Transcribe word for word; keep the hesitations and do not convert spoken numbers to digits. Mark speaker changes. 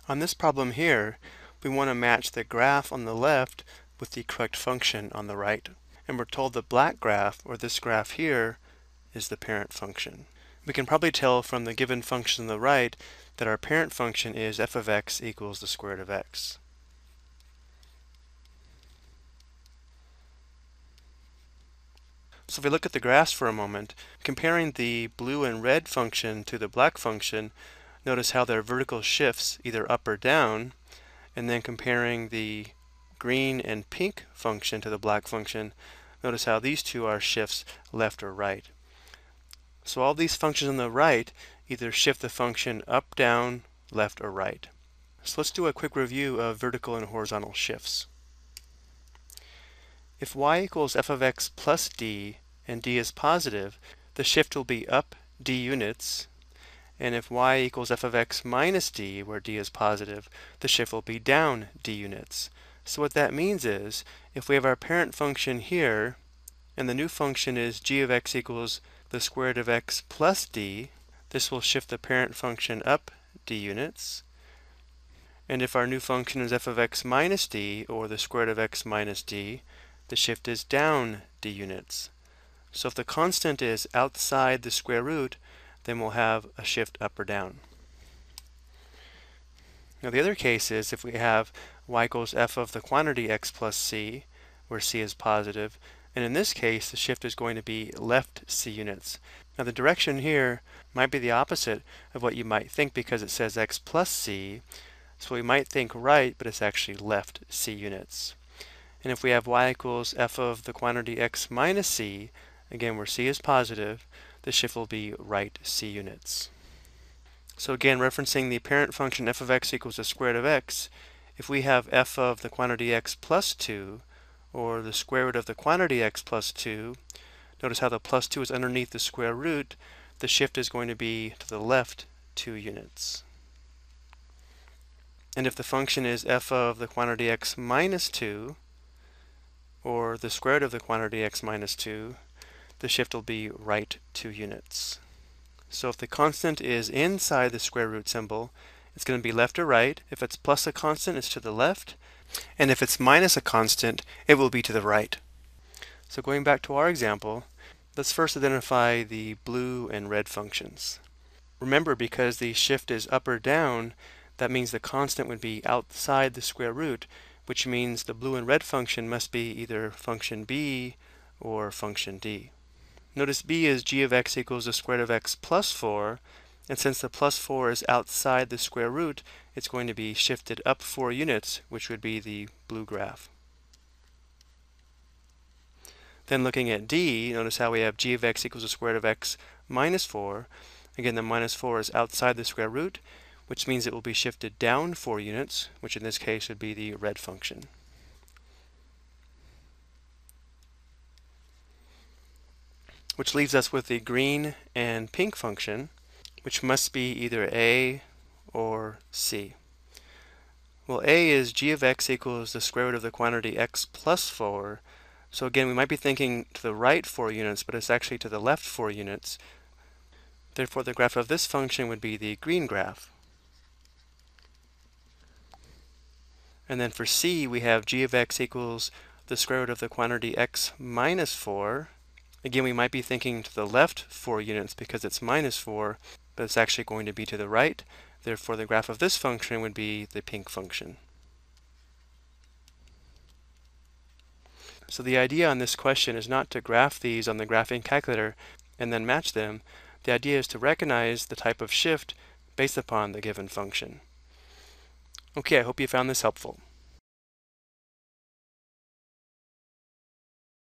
Speaker 1: On this problem here, we want to match the graph on the left with the correct function on the right. And we're told the black graph, or this graph here, is the parent function. We can probably tell from the given function on the right that our parent function is f of x equals the square root of x. So if we look at the graphs for a moment, comparing the blue and red function to the black function, notice how their vertical shifts either up or down, and then comparing the green and pink function to the black function, notice how these two are shifts left or right. So all these functions on the right either shift the function up, down, left, or right. So let's do a quick review of vertical and horizontal shifts. If y equals f of x plus d and d is positive, the shift will be up d units. And if y equals f of x minus d, where d is positive, the shift will be down d units. So what that means is, if we have our parent function here, and the new function is g of x equals the square root of x plus d, this will shift the parent function up d units. And if our new function is f of x minus d, or the square root of x minus d, the shift is down d units. So if the constant is outside the square root, then we'll have a shift up or down. Now the other case is if we have y equals f of the quantity x plus c, where c is positive, and in this case the shift is going to be left c units. Now the direction here might be the opposite of what you might think because it says x plus c, so we might think right, but it's actually left c units. And if we have y equals f of the quantity x minus c, again where c is positive, the shift will be right c units. So again, referencing the parent function f of x equals the square root of x, if we have f of the quantity x plus two, or the square root of the quantity x plus two, notice how the plus two is underneath the square root, the shift is going to be to the left two units. And if the function is f of the quantity x minus two, or the square root of the quantity x minus two, the shift will be right two units. So if the constant is inside the square root symbol, it's going to be left or right. If it's plus a constant, it's to the left. And if it's minus a constant, it will be to the right. So going back to our example, let's first identify the blue and red functions. Remember, because the shift is up or down, that means the constant would be outside the square root, which means the blue and red function must be either function b or function d. Notice b is g of x equals the square root of x plus four, and since the plus four is outside the square root, it's going to be shifted up four units, which would be the blue graph. Then looking at d, notice how we have g of x equals the square root of x minus four. Again, the minus four is outside the square root, which means it will be shifted down four units, which in this case would be the red function. Which leaves us with the green and pink function, which must be either a or c. Well, a is g of x equals the square root of the quantity x plus four. So again, we might be thinking to the right four units, but it's actually to the left four units. Therefore, the graph of this function would be the green graph. And then for c, we have g of x equals the square root of the quantity x minus four. Again, we might be thinking to the left four units because it's minus four, but it's actually going to be to the right. Therefore, the graph of this function would be the pink function. So the idea on this question is not to graph these on the graphing calculator and then match them. The idea is to recognize the type of shift based upon the given function. Okay, I hope you found this helpful.